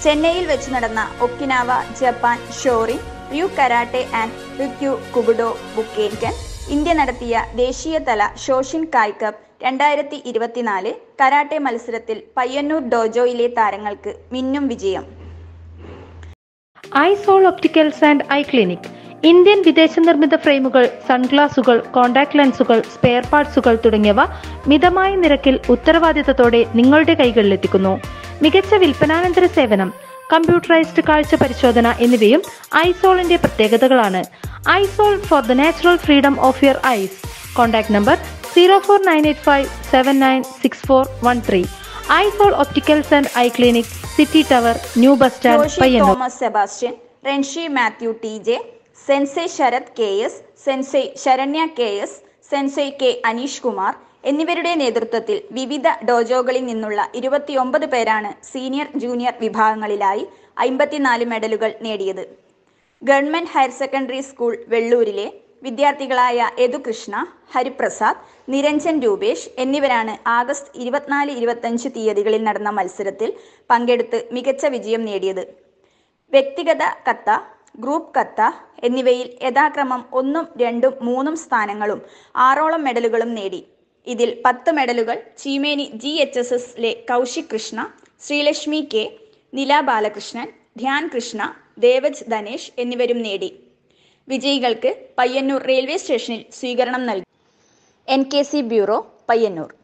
ചെന്നൈയിൽ വെച്ച് നടന്ന Okinawa Japan Shorin Ryu karate and Ryukyu Kobudo Bukenkan India നടത്തിയ ദേശീയതല ഷോഷിൻ കായ് കപ്പ് 2024 കരാട്ടെ മത്സരത്തിൽ പയ്യന്നൂർ ഡോജോയിലെ താരങ്ങൾക്ക് മിന്നും വിജയം. ഐസോൾ opticals and eye clinic Indian വിദേശ നിർമ്മിത ഫ്രെയിമുകൾ, സൺഗ്ലാസുകൾ, കോൺടാക്ട് ലെൻസുകൾ, സ്പെയർ പാർട്സുകൾ തുടങ്ങിയവ മിതമായ നിരക്കിൽ ഉത്തരവാദിത്തത്തോടെ നിങ്ങളുടെ കൈകളിലെത്തിക്കുന്നു. മികച്ച വിൽപ്പനാനന്തര സേവനം, കമ്പ്യൂട്ടറൈസ്ഡ് കാഴ്ച പരിശോധന എന്നിവയും ഐസോളിന്റെ പ്രത്യേകതകളാണ്. ഐസോൾ for the natural freedom of your eyes. Contact number 04985796413. ഐസോൾ opticals and eye clinic, city tower, new bus stand, Payyanur. Thomas Sebastian, renshi Mathew TJ, sensei Sarath KS, sensei Saranya KS, sensei K Aneesh Kumar എന്നിവരുടെ നേതൃത്വത്തിൽ വിവിധ ഡോജോകളിൽ നിന്നുള്ള 29 പേരാണ് സീനിയർ ജൂനിയർ വിഭാഗങ്ങളിലായി 54 മെഡലുകൾ നേടിയത്. Government higher secondary school വെള്ളൂരിലെ വിദ്യാർത്ഥികളായ യദുകൃഷ്ണ, ഹരിപ്രസാദ്, നിരഞ്ജൻ രൂപേഷ് എന്നിവരാണ് ആഗസ്റ്റ് 24-25 തീയതികളിൽ നടന്ന മത്സരത്തിൽ പങ്കെടുത്ത് മികച്ച വിജയം നേടിയത്. വ്യക്തിഗത കത്ത, ഗ്രൂപ്പ് കത്ത എന്നിവയിൽ യഥാക്രമം 1, 2, 3 സ്ഥാനങ്ങളും 6ഓളം മെഡലുകളും നേടി. ഇതിൽ 10 മെഡലുകൾ ചീമേനി GHSSലെ കൗശിക് കൃഷ്ണ, ശ്രീലക്ഷ്മി K, നില ബാലകൃഷ്ണൻ, ധ്യാൻ കൃഷ്ണ, ദേവജ് ധനേഷ് എന്നിവരും നേടി. വിജയികൾക്ക് പയ്യന്നൂർ റെയിൽവേ സ്റ്റേഷനിൽ സ്വീകരണം നൽകി. NKC bureau, Payyanur.